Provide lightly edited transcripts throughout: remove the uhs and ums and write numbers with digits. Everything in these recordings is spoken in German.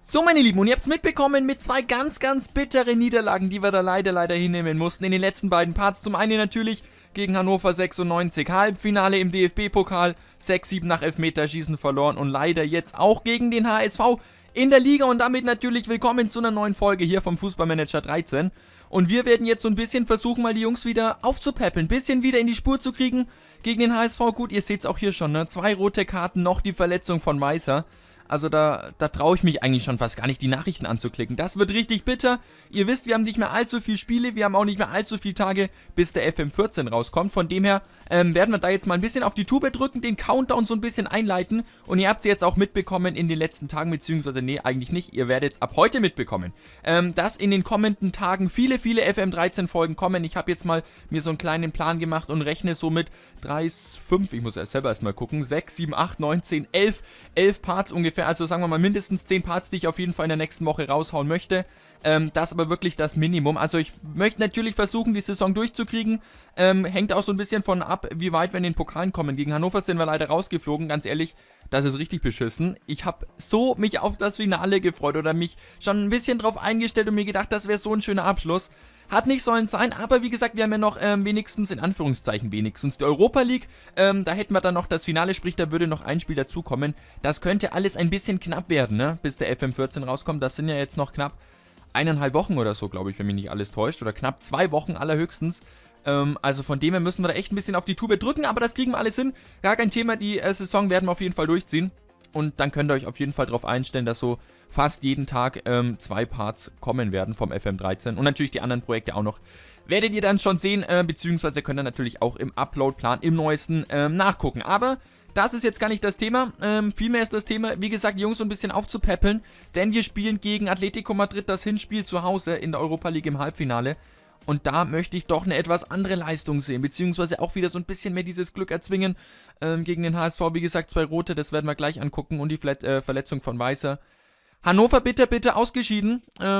So, meine Lieben, und ihr habt es mitbekommen mit zwei ganz, ganz bitteren Niederlagen, die wir da leider hinnehmen mussten in den letzten beiden Parts. Zum einen natürlich gegen Hannover 96, Halbfinale im DFB-Pokal, 6-7 nach Elfmeterschießen verloren und leider jetzt auch gegen den HSV in der Liga und damit natürlich willkommen zu einer neuen Folge hier vom Fußballmanager 13. Und wir werden jetzt so ein bisschen versuchen, mal die Jungs wieder aufzupäppeln, ein bisschen wieder in die Spur zu kriegen gegen den HSV. Gut, ihr seht es auch hier schon, ne? 2 rote Karten, noch die Verletzung von Weißer. Also da traue ich mich eigentlich schon fast gar nicht, die Nachrichten anzuklicken. Das wird richtig bitter. Ihr wisst, wir haben nicht mehr allzu viele Spiele, wir haben auch nicht mehr allzu viele Tage, bis der FM14 rauskommt. Von dem her werden wir da jetzt mal ein bisschen auf die Tube drücken, den Countdown so ein bisschen einleiten. Und ihr habt es jetzt auch mitbekommen in den letzten Tagen, beziehungsweise nee, eigentlich nicht. Ihr werdet es ab heute mitbekommen, dass in den kommenden Tagen viele FM13 Folgen kommen. Ich habe jetzt mal mir so einen kleinen Plan gemacht und rechne so mit 3, 5, ich muss selber erstmal gucken, 6, 7, 8, 9, 10, 11 Parts ungefähr. Also sagen wir mal mindestens 10 Parts, die ich auf jeden Fall in der nächsten Woche raushauen möchte. Das aber wirklich das Minimum. Also ich möchte natürlich versuchen, die Saison durchzukriegen. Hängt auch so ein bisschen von ab, wie weit wir in den Pokalen kommen. Gegen Hannover sind wir leider rausgeflogen. Ganz ehrlich, das ist richtig beschissen. Ich habe so mich auf das Finale gefreut oder mich schon ein bisschen drauf eingestellt und mir gedacht, das wäre so ein schöner Abschluss. Hat nicht sollen sein, aber wie gesagt, wir haben ja noch wenigstens, in Anführungszeichen wenigstens, die Europa League. Da hätten wir dann noch das Finale, sprich, da würde noch ein Spiel dazukommen. Das könnte alles ein bisschen knapp werden, ne? Bis der FM14 rauskommt. Das sind ja jetzt noch knapp 1,5 Wochen oder so, glaube ich, wenn mich nicht alles täuscht. Oder knapp 2 Wochen allerhöchstens. Also von dem her müssen wir da echt ein bisschen auf die Tube drücken, aber das kriegen wir alles hin. Gar kein Thema, die Saison werden wir auf jeden Fall durchziehen. Und dann könnt ihr euch auf jeden Fall darauf einstellen, dass so fast jeden Tag 2 Parts kommen werden vom FM13. Und natürlich die anderen Projekte auch noch. Werdet ihr dann schon sehen, beziehungsweise könnt ihr natürlich auch im Upload-Plan im neuesten nachgucken. Aber das ist jetzt gar nicht das Thema. Vielmehr ist das Thema, wie gesagt, die Jungs so ein bisschen aufzupäppeln. Denn wir spielen gegen Atletico Madrid das Hinspiel zu Hause in der Europa League im Halbfinale. Und da möchte ich doch eine etwas andere Leistung sehen, beziehungsweise auch wieder so ein bisschen mehr dieses Glück erzwingen gegen den HSV. Wie gesagt, 2 rote, das werden wir gleich angucken und die Verletzung von Weißer. Hannover bitte ausgeschieden.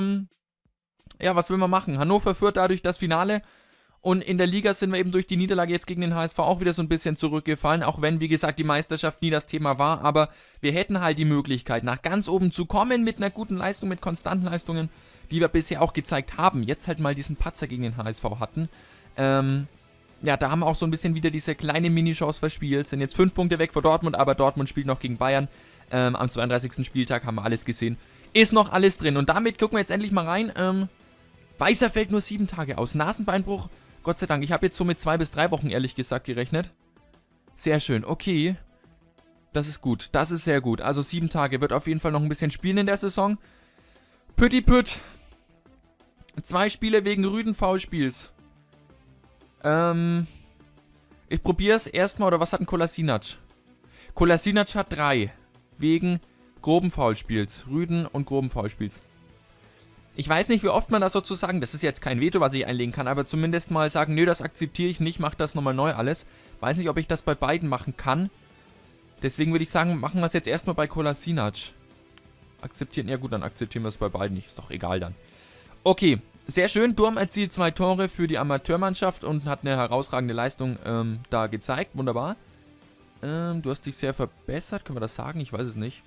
Ja, was will man machen? Hannover führt dadurch das Finale und in der Liga sind wir eben durch die Niederlage jetzt gegen den HSV auch wieder so ein bisschen zurückgefallen, auch wenn, wie gesagt, die Meisterschaft nie das Thema war, aber wir hätten halt die Möglichkeit, nach ganz oben zu kommen mit einer guten Leistung, mit konstanten Leistungen, die wir bisher auch gezeigt haben, jetzt halt mal diesen Patzer gegen den HSV hatten. Ja, da haben wir auch so ein bisschen wieder diese kleine Minichance verspielt, sind jetzt 5 Punkte weg vor Dortmund, aber Dortmund spielt noch gegen Bayern. Am 32. Spieltag haben wir alles gesehen. Ist noch alles drin und damit gucken wir jetzt endlich mal rein. Weißer fällt nur 7 Tage aus. Nasenbeinbruch, Gott sei Dank. Ich habe jetzt so mit 2 bis 3 Wochen ehrlich gesagt gerechnet. Sehr schön, okay. Das ist gut, das ist sehr gut. Also 7 Tage, wird auf jeden Fall noch ein bisschen spielen in der Saison. Pütt. 2 Spiele wegen Rüden-Foulspiels. Ich probiere es erstmal, oder was hat ein Kolasinac? Kolasinac hat 3. Wegen groben Foulspiels. Rüden und groben Foulspiels. Ich weiß nicht, wie oft man das sozusagen, das ist jetzt kein Veto, was ich einlegen kann, aber zumindest mal sagen, nö, das akzeptiere ich nicht, mach das nochmal neu alles. Weiß nicht, ob ich das bei beiden machen kann. Deswegen würde ich sagen, machen wir es jetzt erstmal bei Kolasinac. Akzeptieren, ja gut, dann akzeptieren wir es bei beiden nicht, ist doch egal dann. Okay, sehr schön, Durm erzielt 2 Tore für die Amateurmannschaft und hat eine herausragende Leistung da gezeigt, wunderbar. Du hast dich sehr verbessert, können wir das sagen? Ich weiß es nicht.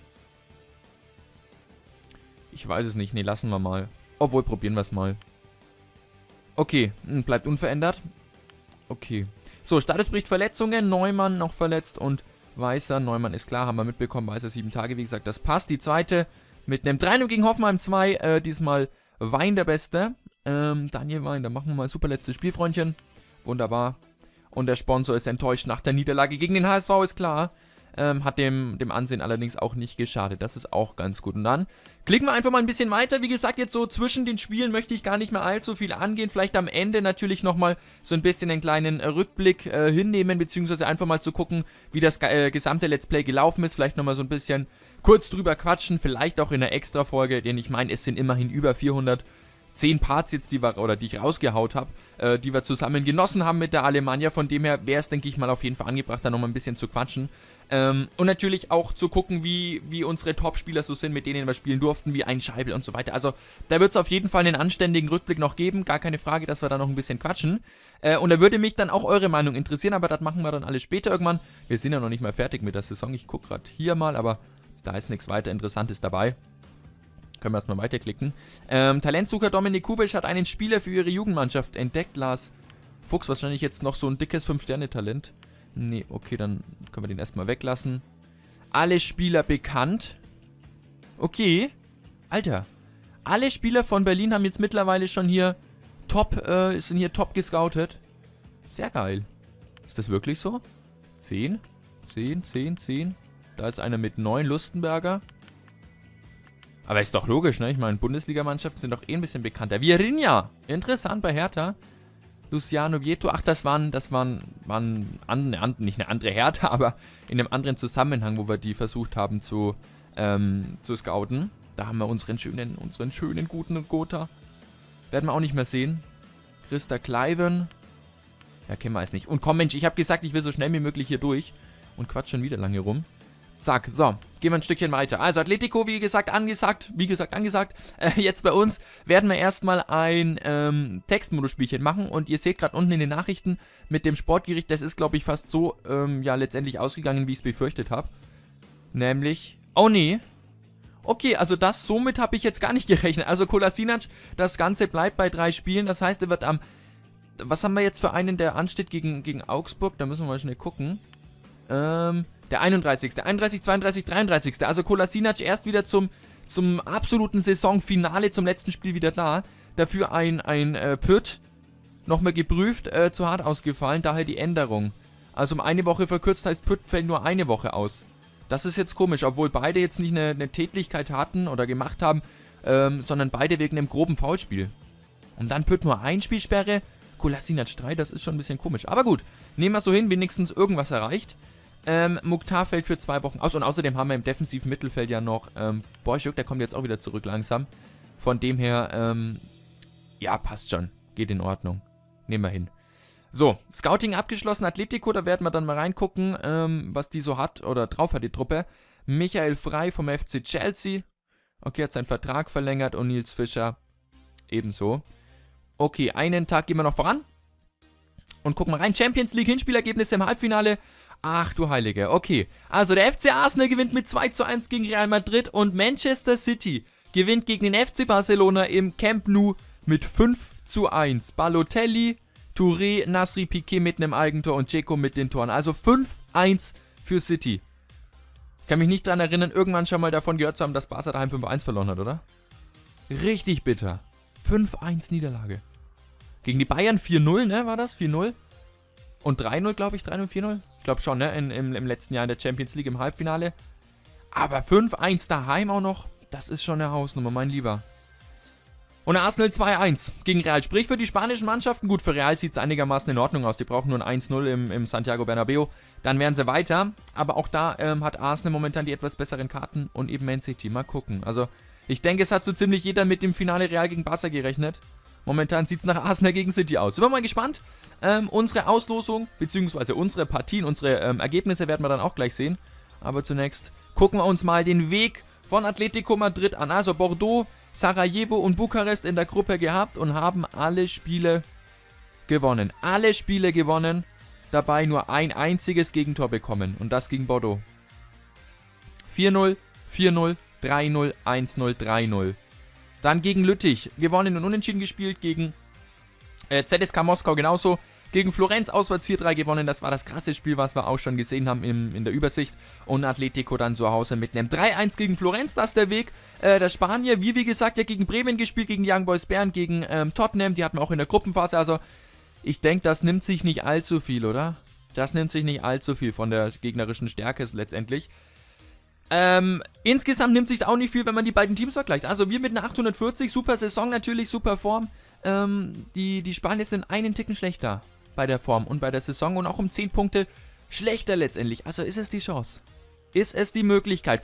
Ich weiß es nicht, nee, lassen wir mal. Obwohl, probieren wir es mal. Okay, bleibt unverändert. Okay. So, Status bricht Verletzungen, Neumann noch verletzt und Weißer. Neumann ist klar, haben wir mitbekommen, Weißer 7 Tage, wie gesagt, das passt. Die zweite mit einem 3-0 gegen Hoffenheim 2, diesmal Wein der Beste. Daniel Wein, da machen wir mal super letztes Spiel, Freundchen. Wunderbar. Und der Sponsor ist enttäuscht nach der Niederlage gegen den HSV, ist klar. Hat dem Ansehen allerdings auch nicht geschadet. Das ist auch ganz gut. Und dann klicken wir einfach mal ein bisschen weiter. Wie gesagt, jetzt so zwischen den Spielen möchte ich gar nicht mehr allzu viel angehen. Vielleicht am Ende natürlich nochmal so ein bisschen einen kleinen Rückblick hinnehmen, beziehungsweise einfach mal zu gucken, wie das gesamte Let's Play gelaufen ist. Vielleicht nochmal so ein bisschen kurz drüber quatschen. Vielleicht auch in einer Extra-Folge, denn ich meine, es sind immerhin über 410 Parts jetzt, die ich rausgehaut habe, die wir zusammen genossen haben mit der Alemannia. Von dem her wäre es, denke ich mal, auf jeden Fall angebracht, da nochmal ein bisschen zu quatschen. Und natürlich auch zu gucken, wie unsere Top-Spieler so sind, mit denen wir spielen durften, wie ein Scheibel und so weiter. Also da wird es auf jeden Fall einen anständigen Rückblick noch geben, gar keine Frage, dass wir da noch ein bisschen quatschen. Und da würde mich dann auch eure Meinung interessieren, aber das machen wir dann alles später irgendwann. Wir sind ja noch nicht mal fertig mit der Saison, ich gucke gerade hier mal, aber da ist nichts weiter Interessantes dabei. Können wir erstmal weiterklicken. Talentsucher Dominik Kubisch hat einen Spieler für ihre Jugendmannschaft entdeckt. Lars Fuchs, wahrscheinlich jetzt noch so ein dickes 5-Sterne-Talent. Nee, okay, dann können wir den erstmal weglassen. Alle Spieler bekannt. Okay. Alter. Alle Spieler von Berlin haben jetzt mittlerweile schon hier sind hier top gescoutet. Sehr geil. Ist das wirklich so? 10. Da ist einer mit 9, Lustenberger. Aber ist doch logisch, ne? Ich meine, Bundesligamannschaften sind doch eh ein bisschen bekannter. Virinja. Interessant bei Hertha. Luciano Vieto. Ach, das waren nicht eine andere Hertha, aber in einem anderen Zusammenhang, wo wir die versucht haben zu scouten. Da haben wir unseren schönen, guten Gotha. Werden wir auch nicht mehr sehen. Christa Kleiven. Ja, kennen wir es nicht. Und komm, Mensch, ich habe gesagt, ich will so schnell wie möglich hier durch. Und quatsch schon wieder lange rum. Zack, so, gehen wir ein Stückchen weiter. Also Atletico, wie gesagt, angesagt. Jetzt bei uns werden wir erstmal ein Textmodus-Spielchen machen. Und ihr seht gerade unten in den Nachrichten mit dem Sportgericht, das ist, glaube ich, fast so, ja, letztendlich ausgegangen, wie ich es befürchtet habe. Nämlich, oh nee. Okay, also somit habe ich jetzt gar nicht gerechnet. Also Kolasinac, das Ganze bleibt bei 3 Spielen. Das heißt, er wird was haben wir jetzt für einen, der ansteht gegen Augsburg? Da müssen wir mal schnell gucken. Der 31. 32, 33. Also Kolasinac erst wieder zum absoluten Saisonfinale, zum letzten Spiel wieder da. Dafür ein Pütt, nochmal geprüft, zu hart ausgefallen, daher die Änderung. Also um eine Woche verkürzt, heißt Pütt fällt nur eine Woche aus. Das ist jetzt komisch, obwohl beide jetzt nicht eine Tätlichkeit hatten oder gemacht haben, sondern beide wegen einem groben Foulspiel. Und dann Pütt nur 1 Spielsperre, Kolasinac 3, das ist schon ein bisschen komisch. Aber gut, nehmen wir es so hin, wenigstens irgendwas erreicht. Mukhtar fällt für 2 Wochen aus und außerdem haben wir im defensiven Mittelfeld ja noch Borschuk, der kommt jetzt auch wieder zurück langsam. Von dem her, ja, passt schon. Geht in Ordnung. Nehmen wir hin. So, Scouting abgeschlossen, Atletico, da werden wir dann mal reingucken, was die so hat oder drauf hat, die Truppe. Michael Frey vom FC Chelsea. Okay, hat seinen Vertrag verlängert und Nils Fischer ebenso. Okay, einen Tag gehen wir noch voran. Und gucken mal rein. Champions League Hinspielergebnisse im Halbfinale. Ach du Heilige. Okay, also der FC Arsenal gewinnt mit 2:1 gegen Real Madrid und Manchester City gewinnt gegen den FC Barcelona im Camp Nou mit 5:1. Balotelli, Touré, Nasri, Piqué mit einem Eigentor und Dzeko mit den Toren. Also 5:1 für City. Ich kann mich nicht daran erinnern, irgendwann schon mal davon gehört zu haben, dass Barca daheim 5:1 verloren hat, oder? Richtig bitter. 5:1 Niederlage. Gegen die Bayern 4:0, ne, war das? 4:0. Und 3:0, glaube ich, 3:0, 4:0. Ich glaube schon, ne, im letzten Jahr in der Champions League im Halbfinale. Aber 5:1 daheim auch noch, das ist schon eine Hausnummer, mein Lieber. Und Arsenal 2:1 gegen Real. Sprich für die spanischen Mannschaften, gut, für Real sieht es einigermaßen in Ordnung aus. Die brauchen nur ein 1:0 im Santiago Bernabéu. Dann wären sie weiter. Aber auch da hat Arsenal momentan die etwas besseren Karten und eben Man City. Mal gucken. Also ich denke, es hat so ziemlich jeder mit dem Finale Real gegen Barca gerechnet. Momentan sieht es nach Arsenal gegen City aus. Sind wir mal gespannt. Unsere Auslosung, beziehungsweise unsere Partien, unsere Ergebnisse werden wir dann auch gleich sehen. Aber zunächst gucken wir uns mal den Weg von Atletico Madrid an. Also Bordeaux, Sarajevo und Bukarest in der Gruppe gehabt und haben alle Spiele gewonnen. Alle Spiele gewonnen, dabei nur ein einziges Gegentor bekommen und das gegen Bordeaux. 4:0, 4:0, 3:0, 1:0, 3:0. Dann gegen Lüttich gewonnen und unentschieden gespielt, gegen ZSK Moskau genauso. Gegen Florenz auswärts 4:3 gewonnen, das war das krasse Spiel, was wir auch schon gesehen haben in der Übersicht. Und Atletico dann zu Hause mit einem 3:1 gegen Florenz, das ist der Weg der Spanier. Wie gesagt, ja gegen Bremen gespielt, gegen Young Boys Bern, gegen Tottenham, die hatten wir auch in der Gruppenphase. Also ich denke, das nimmt sich nicht allzu viel, oder? Das nimmt sich nicht allzu viel von der gegnerischen Stärke letztendlich. Insgesamt nimmt sich auch nicht viel, wenn man die beiden Teams vergleicht. Also wir mit einer 840, super Saison natürlich, super Form. Die Spanier sind einen Ticken schlechter bei der Form und bei der Saison und auch um 10 Punkte schlechter letztendlich. Also ist es die Chance? Ist es die Möglichkeit?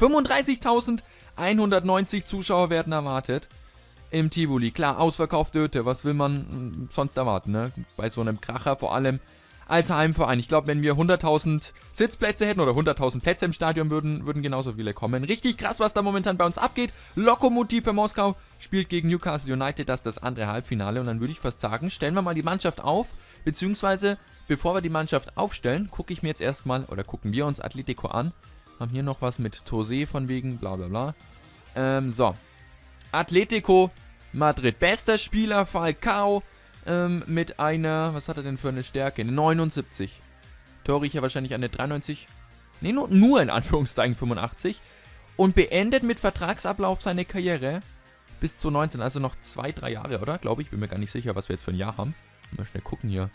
35.190 Zuschauer werden erwartet im Tivoli. Klar, ausverkaufte Hütte, was will man sonst erwarten, ne? Bei so einem Kracher vor allem als Heimverein. Ich glaube, wenn wir 100.000 Sitzplätze hätten oder 100.000 Plätze im Stadion, würden genauso viele kommen. Richtig krass, was da momentan bei uns abgeht. Lokomotive Moskau spielt gegen Newcastle United, das ist das andere Halbfinale. Und dann würde ich fast sagen, stellen wir mal die Mannschaft auf, beziehungsweise bevor wir die Mannschaft aufstellen, gucken wir uns Atletico an. Haben hier noch was mit Tosé von wegen bla bla bla. So. Atletico Madrid. Bester Spieler Falcao mit einer, was hat er denn für eine Stärke? Eine 79. Torriecher wahrscheinlich eine 93. Ne, nur in Anführungszeichen 85. Und beendet mit Vertragsablauf seine Karriere bis 2019. Also noch 2-3 Jahre, oder? Glaube ich. Bin mir gar nicht sicher, was wir jetzt für ein Jahr haben. Mal schnell gucken hier.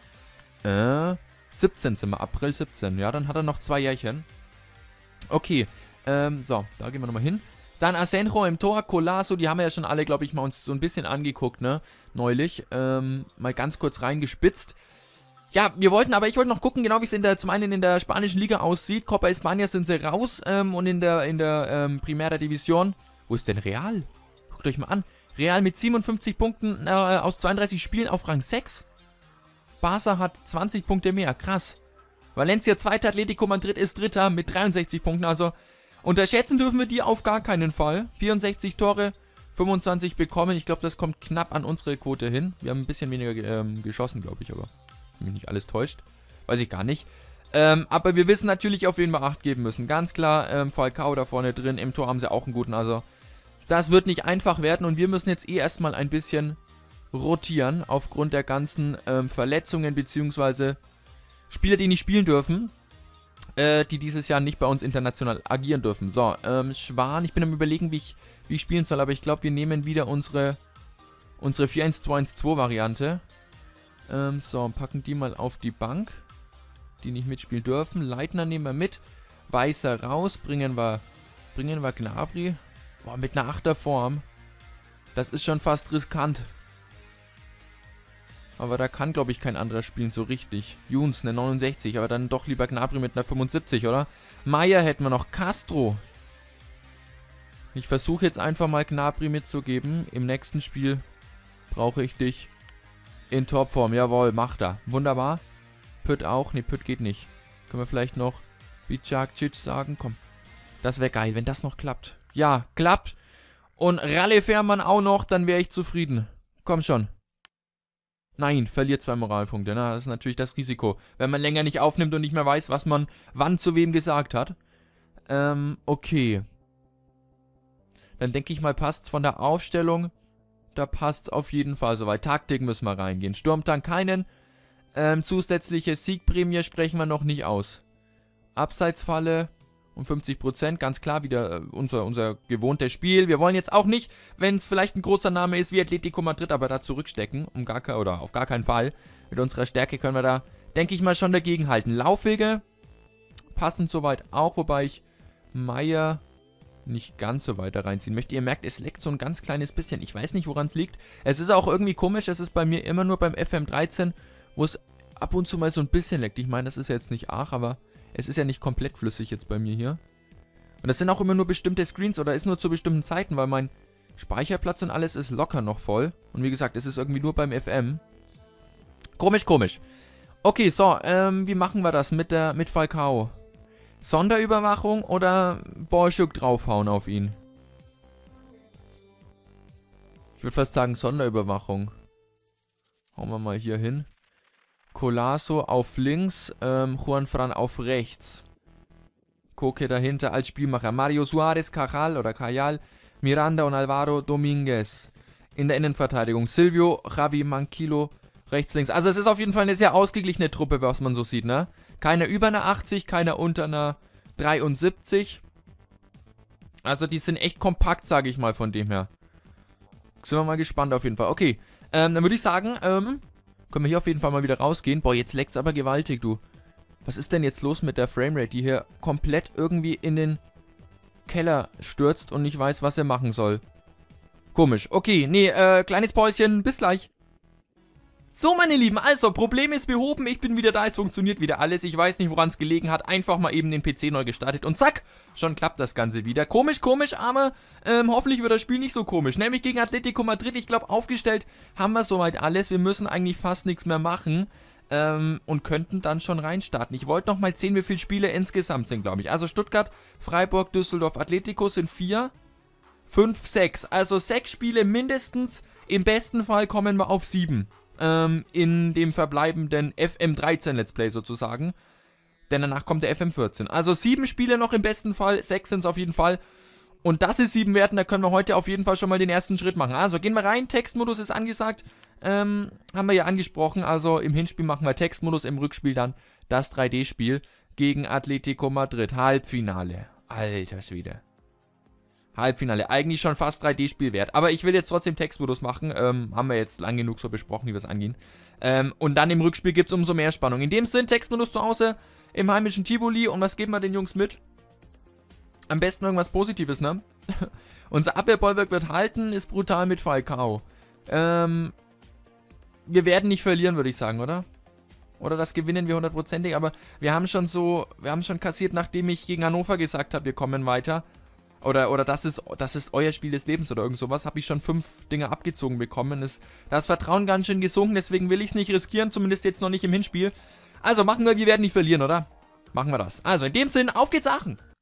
17 sind wir. April 17. Ja, dann hat er noch 2 Jährchen. Okay. So, da gehen wir nochmal hin. Dann Asenjo im Tor, Colasso, die haben wir ja schon alle, glaube ich, mal uns so ein bisschen angeguckt, ne? Neulich. Mal ganz kurz reingespitzt. Ja, ich wollte noch gucken, genau wie es zum einen in der spanischen Liga aussieht. Copa España sind sie raus und in der Primera División. Wo ist denn Real? Guckt euch mal an. Real mit 57 Punkten aus 32 Spielen auf Rang 6. Barca hat 20 Punkte mehr, krass. Valencia Zweiter, Atletico Madrid ist Dritter mit 63 Punkten, also unterschätzen dürfen wir die auf gar keinen Fall. 64 Tore, 25 bekommen. Ich glaube, das kommt knapp an unsere Quote hin. Wir haben ein bisschen weniger geschossen, glaube ich, aber wenn mich nicht alles täuscht. Weiß ich gar nicht. Aber wir wissen natürlich, auf wen wir Acht geben müssen. Ganz klar, Falcao da vorne drin. Im Tor haben sie auch einen guten. Also, das wird nicht einfach werden. Und wir müssen jetzt erstmal ein bisschen rotieren. Aufgrund der ganzen Verletzungen, beziehungsweise Spieler, die nicht spielen dürfen. Die dieses Jahr nicht bei uns international agieren dürfen. So, Schwan, ich bin am Überlegen, wie ich spielen soll, aber ich glaube, wir nehmen wieder unsere 4-1-2-1-2 Variante. So, packen die mal auf die Bank, die nicht mitspielen dürfen. Leitner nehmen wir mit, Weißer raus, bringen wir Gnabry. Boah, mit einer 8er Form. Das ist schon fast riskant. Aber da kann, glaube ich, kein anderer spielen so richtig. Juns, eine 69, aber dann doch lieber Gnabry mit einer 75, oder? Meier hätten wir noch. Castro. Ich versuche jetzt einfach mal Gnabry mitzugeben. Im nächsten Spiel brauche ich dich in Topform. Jawohl, macht er. Wunderbar. Pütt auch. Ne, Pütt geht nicht. Können wir vielleicht noch Bicakcic sagen? Komm. Das wäre geil, wenn das noch klappt. Ja, klappt. Und Ralle Fährmann auch noch, dann wäre ich zufrieden. Komm schon. Nein, verliert 2 Moralpunkte. Na, das ist natürlich das Risiko, wenn man länger nicht aufnimmt und nicht mehr weiß, was man wann zu wem gesagt hat. Okay. Dann denke ich mal, passt's von der Aufstellung. Da passt's auf jeden Fall soweit. Taktik müssen wir reingehen. Sturmtank keinen. Zusätzliche Siegprämie sprechen wir noch nicht aus. Abseitsfalle um 50%, ganz klar wieder unser gewohntes Spiel. Wir wollen jetzt auch nicht, wenn es vielleicht ein großer Name ist wie Atletico Madrid, aber da zurückstecken, auf gar keinen Fall. Mit unserer Stärke können wir da, denke ich mal, schon dagegen halten. Laufwege passend soweit auch, wobei ich Meier nicht ganz so weit da reinziehen möchte. Ihr merkt, es leckt so ein ganz kleines bisschen. Ich weiß nicht, woran es liegt. Es ist auch irgendwie komisch, es ist bei mir immer nur beim FM13, wo es ab und zu mal so ein bisschen leckt. Ich meine, das ist ja jetzt nicht arg, aber es ist ja nicht komplett flüssig jetzt bei mir hier. Und das sind auch immer nur bestimmte Screens oder ist nur zu bestimmten Zeiten, weil mein Speicherplatz und alles ist locker noch voll. Und wie gesagt, es ist irgendwie nur beim FM. Komisch, komisch. Okay, so, wie machen wir das mit Falcao? Sonderüberwachung oder Borschuk draufhauen auf ihn? Ich würde fast sagen Sonderüberwachung. Hauen wir mal hier hin. Colasso auf links, Juanfran auf rechts. Koke dahinter als Spielmacher. Mario Suarez, Cajal, Miranda und Alvaro Dominguez. In der Innenverteidigung Silvio, Javi Manquillo, rechts, links. Also es ist auf jeden Fall eine sehr ausgeglichene Truppe, was man so sieht, ne? Keiner über einer 80, keiner unter einer 73. Also die sind echt kompakt, sage ich mal, von dem her. Sind wir mal gespannt auf jeden Fall. Okay, dann würde ich sagen, können wir hier auf jeden Fall mal wieder rausgehen. Boah, jetzt leckt's aber gewaltig, du. Was ist denn jetzt los mit der Framerate, die hier komplett irgendwie in den Keller stürzt und nicht weiß, was er machen soll? Komisch. Okay, nee, kleines Päuschen. Bis gleich. So, meine Lieben, also, Problem ist behoben, ich bin wieder da, es funktioniert wieder alles, ich weiß nicht, woran es gelegen hat, einfach mal eben den PC neu gestartet und zack, schon klappt das Ganze wieder. Komisch, aber hoffentlich wird das Spiel nicht so komisch, nämlich gegen Atletico Madrid, ich glaube, aufgestellt haben wir soweit alles, wir müssen eigentlich fast nichts mehr machen und könnten dann schon reinstarten. Ich wollte noch mal sehen, wie viele Spiele insgesamt sind, glaube ich. Also Stuttgart, Freiburg, Düsseldorf, Atletico sind 4, 5, 6, also 6 Spiele mindestens, im besten Fall kommen wir auf 7. In dem verbleibenden FM13 Let's Play sozusagen. Denn danach kommt der FM14. Also 7 Spiele noch im besten Fall, 6 sind es auf jeden Fall. Und das ist 7 Werten, da können wir heute auf jeden Fall schon mal den ersten Schritt machen. Also gehen wir rein, Textmodus ist angesagt, haben wir ja angesprochen, also im Hinspiel machen wir Textmodus, im Rückspiel dann das 3D-Spiel gegen Atletico Madrid, Halbfinale. Alter Schwede. Halbfinale, eigentlich schon fast 3D-Spiel wert, aber ich will jetzt trotzdem Textmodus machen, haben wir jetzt lang genug so besprochen, wie wir es angehen. Und dann im Rückspiel gibt es umso mehr Spannung. In dem Sinn, Textmodus zu Hause im heimischen Tivoli und was geben wir den Jungs mit? Am besten irgendwas Positives, ne? Unser Abwehrbollwerk wird halten, ist brutal mit Falcao. Wir werden nicht verlieren, würde ich sagen, oder? Oder das gewinnen wir 100%ig, aber wir haben schon kassiert, nachdem ich gegen Hannover gesagt habe, wir kommen weiter. Oder das ist euer Spiel des Lebens oder irgend sowas, habe ich schon 5 Dinge abgezogen bekommen. Das Vertrauen ganz schön gesunken, deswegen will ich es nicht riskieren, zumindest jetzt noch nicht im Hinspiel. Also machen wir werden nicht verlieren, oder? Machen wir das. Also in dem Sinn, auf geht's Aachen!